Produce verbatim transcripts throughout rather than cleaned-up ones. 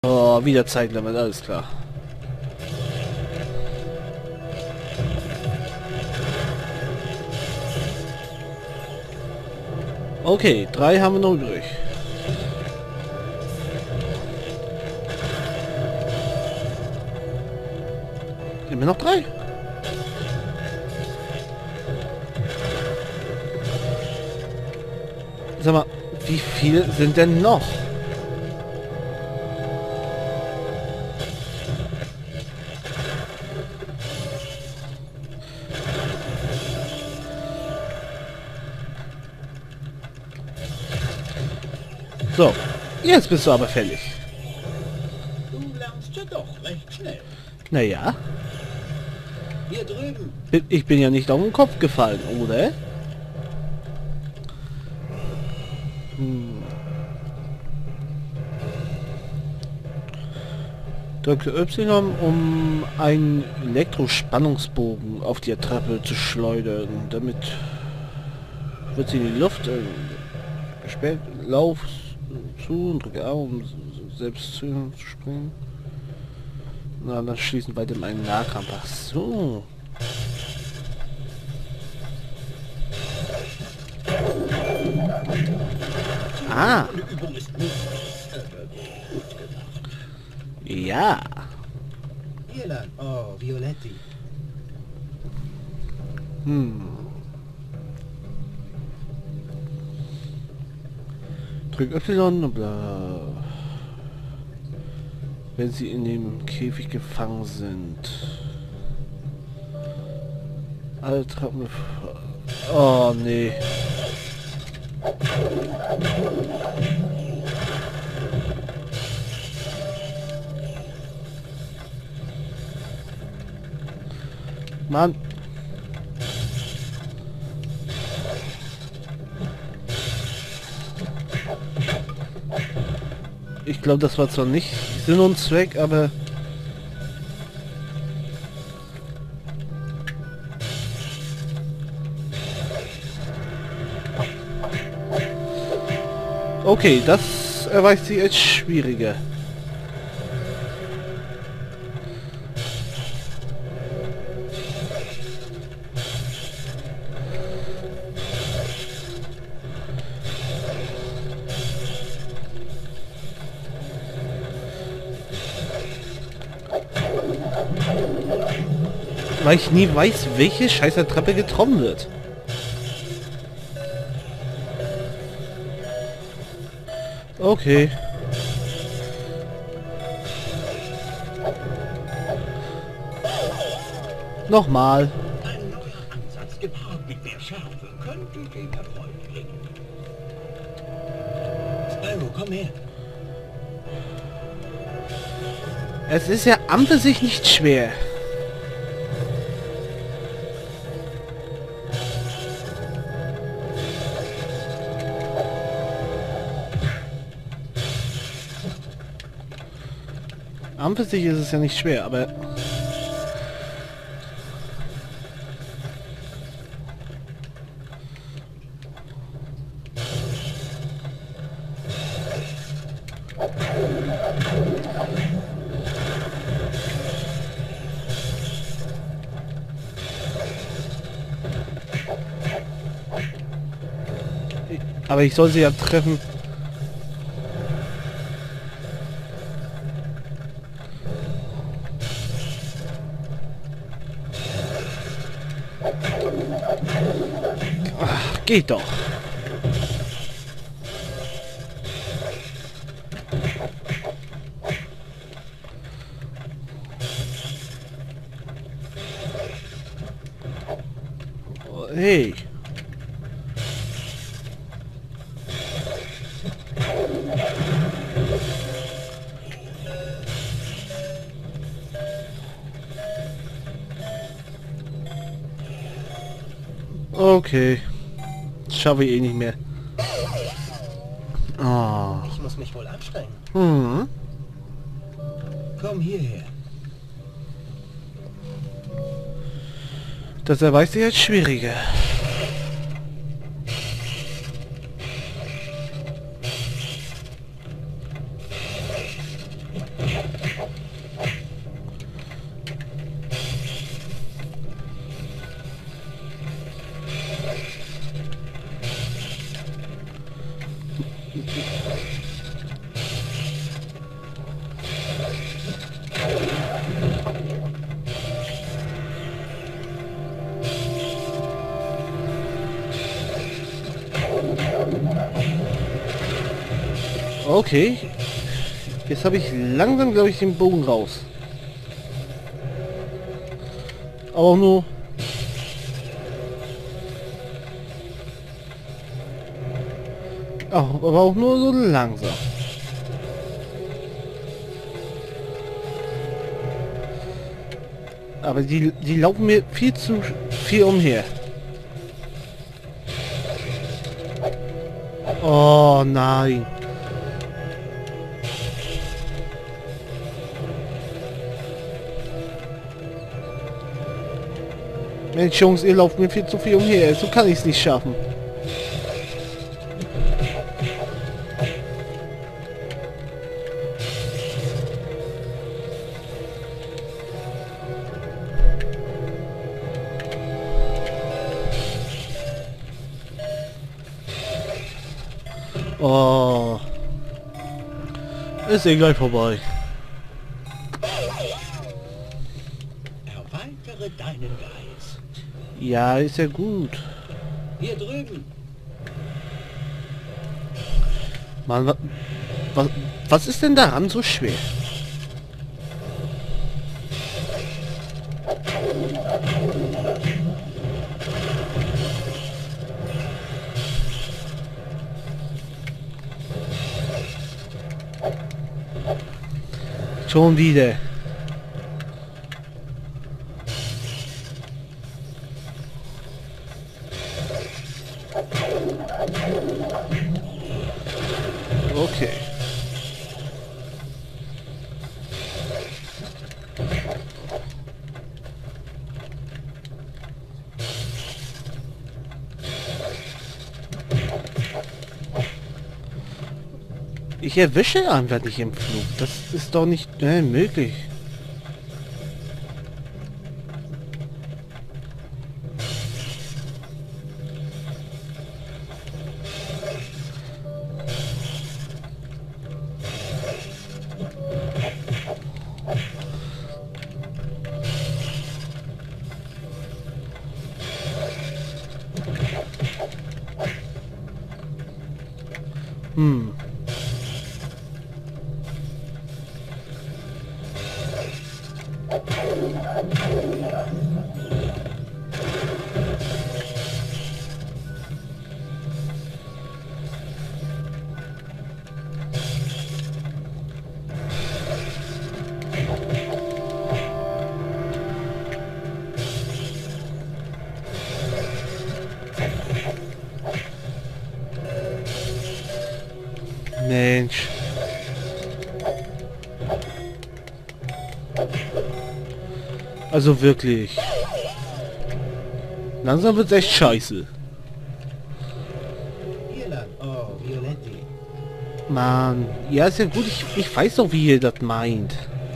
Oh, wieder Zeitlimit, alles klar. Okay, drei haben wir noch übrig. Immer noch drei? Sag mal, wie viel sind denn noch? So, jetzt bist du aber fällig. Du lernst ja doch recht schnell. Naja, Hier drüben. ich bin ja nicht auf den Kopf gefallen, oder? Hm. Drücke Y, um einen Elektrospannungsbogen auf die Treppe zu schleudern. Damit wird sie in die Luft äh, gesperrt. Lauf zu und drücke A, um selbst zu springen. Na, dann schließen wir dem einen Nahkampf. Ach so. Ah. Die Übung ist nicht äh, gut gemacht. Ja. Hier lang. Oh, Violetti. Hm. Drück Y und bla. Wenn sie in dem Käfig gefangen sind. Alle Treppen. Oh nee. Mann. Ich glaube, das war zwar nicht Sinn und Zweck, aber... Okay, das erweist sich als schwieriger. Weil ich nie weiß, welche scheiße Treppe getroffen wird. Okay. Nochmal. Ein neuer Ansatz gepaart mit mehr Schärfe könnte den Erfolg bringen. Spyro, komm her. Es ist ja an für sich nicht schwer. An für sich ist es ja nicht schwer, aber... Aber ich soll sie ja treffen. Ach, geht doch. Hey. Okay. Das schaffe ich eh nicht mehr. Oh. Ich muss mich wohl anstrengen. Hm. Komm hierher. Das erweist sich als schwieriger. Okay. Jetzt habe ich langsam, glaube ich, den Bogen raus. Aber auch nur... Auch, aber auch nur so langsam. Aber die, die laufen mir viel zu viel umher. Oh nein. Mensch Jungs, ihr lauft mir viel zu viel umher. So kann ich es nicht schaffen. Oh. Ist eh gleich vorbei. Erweitere deinen Geist. Ja, ist ja gut. Hier drüben. Mann, wa was, was ist denn daran so schwer? Schon wieder. Okay. Ich erwische einfach nicht im Flug. Das ist doch nicht äh, möglich. Hm. Mensch. Also wirklich. Langsam wird's echt scheiße. Hier lang. Oh, Violetti. Mann. Ja, ist ja gut. Ich, ich weiß doch, wie ihr das meint.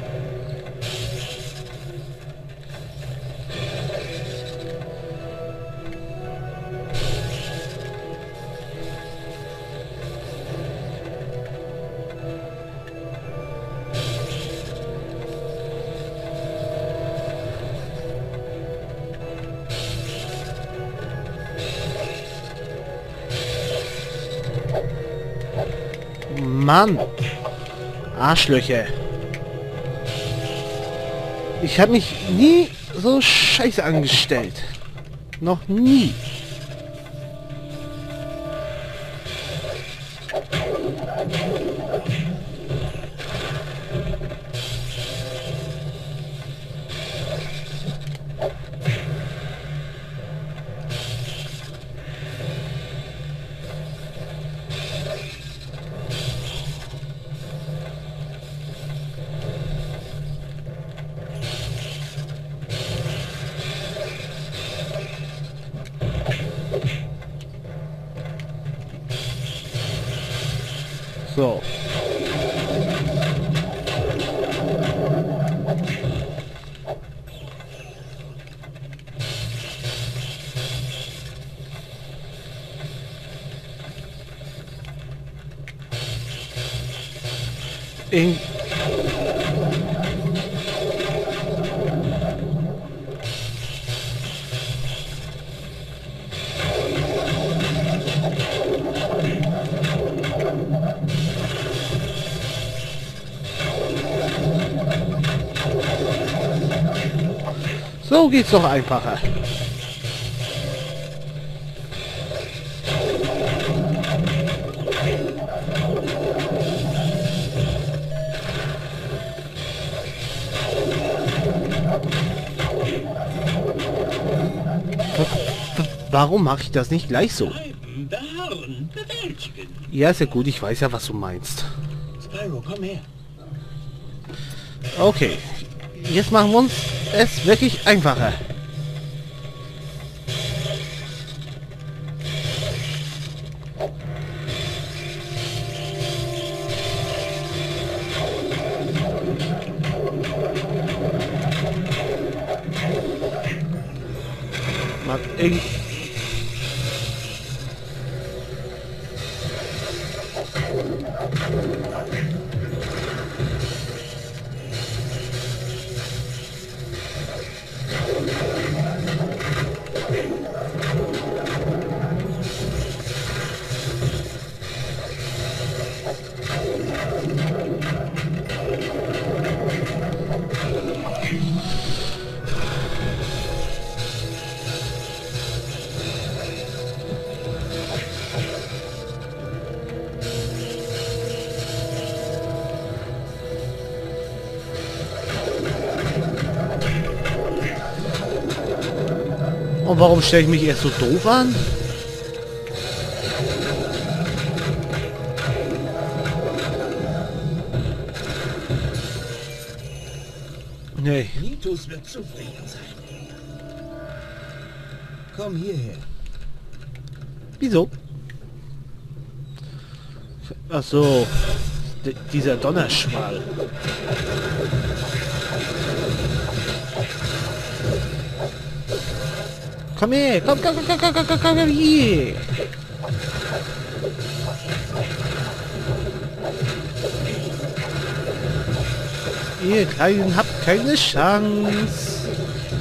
Mann. Arschlöcher. Ich habe mich nie so scheiße angestellt. Noch nie. So. In So geht's doch einfacher. Warum mache ich das nicht gleich so? Beharren, bewältigen. Ja, ist ja gut, ich weiß ja, was du meinst. Spyro, komm her. Okay, jetzt machen wir uns es wirklich einfacher. Mal irgendwie... Und warum stelle ich mich erst so doof an? Nee. Nitus wird zufrieden sein. Komm hierher. Wieso? Ach so. D dieser Donnerschwall. Komm her, komm, komm, komm, komm, komm, komm, komm, komm hier. Ihr Kleinen habt keine Chance.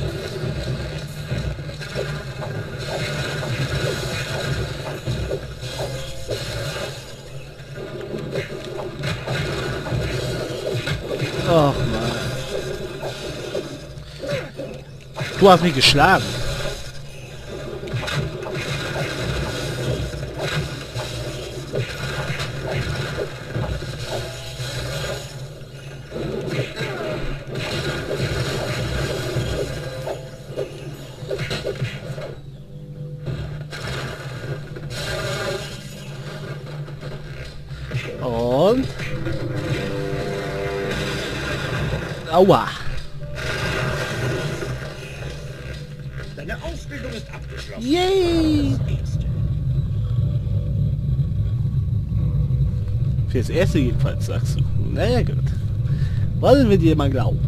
Ach Mann. Du hast mich geschlagen. Und... Aua. Deine Ausbildung ist abgeschlossen. Yay! Fürs Erste jedenfalls, sagst du. Naja, gut. Wollen wir dir mal glauben.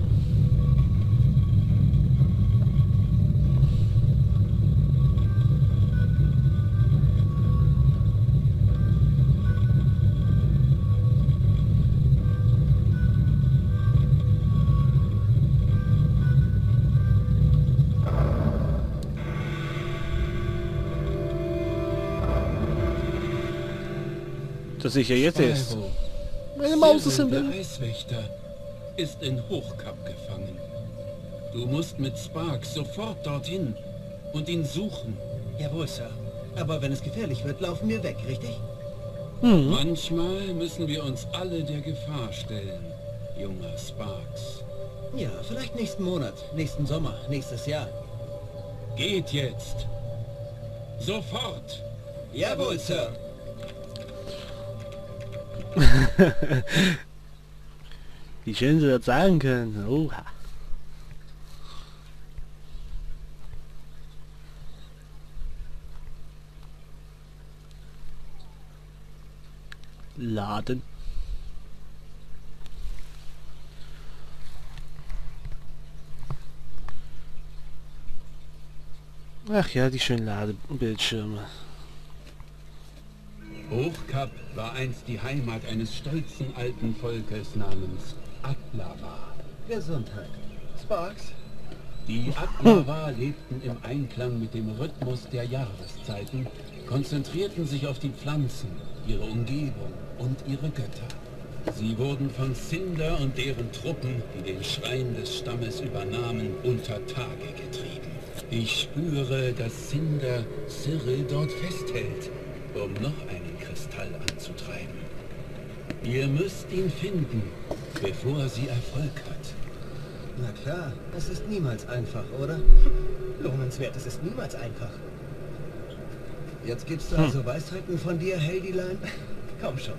Das sehe ich ja jetzt erst. Spyro, Meine Maus ist im der Bild. Eiswächter ist in Hochkap gefangen. Du musst mit Sparx sofort dorthin und ihn suchen. Jawohl, Sir. Aber wenn es gefährlich wird, laufen wir weg, richtig? Hm. Manchmal müssen wir uns alle der Gefahr stellen, junger Sparx. Ja, vielleicht nächsten Monat, nächsten Sommer, nächstes Jahr. Geht jetzt! Sofort! Jawohl, Sir. Wie schön sie das sagen können. Oha. Laden. Ach ja, die schönen Ladebildschirme. Hochkap war einst die Heimat eines stolzen alten Volkes namens Atlawa. Gesundheit. Sparx? Die Atlawa lebten im Einklang mit dem Rhythmus der Jahreszeiten, konzentrierten sich auf die Pflanzen, ihre Umgebung und ihre Götter. Sie wurden von Cinder und deren Truppen, die den Schrein des Stammes übernahmen, unter Tage getrieben. Ich spüre, dass Cinder Cyril dort festhält, um noch einen Kristall anzutreiben. Ihr müsst ihn finden, bevor sie Erfolg hat. Na klar, es ist niemals einfach, oder? Lohnenswert, es ist niemals einfach. Jetzt gibst du Hm. also Weisheiten von dir, Heldyline? Komm schon.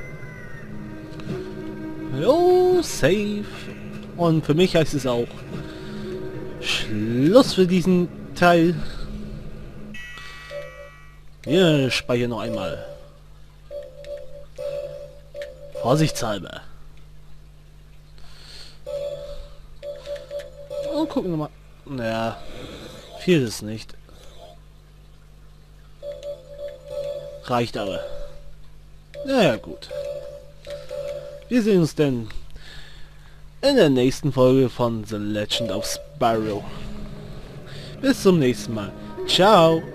Jo, safe. Und für mich heißt es auch Schluss für diesen Teil. Wir speichern noch einmal. Vorsichtshalber. Und gucken wir mal. Naja, viel ist es nicht. Reicht aber. Naja, gut. Wir sehen uns denn in der nächsten Folge von The Legend of Spyro. Bis zum nächsten Mal. Ciao.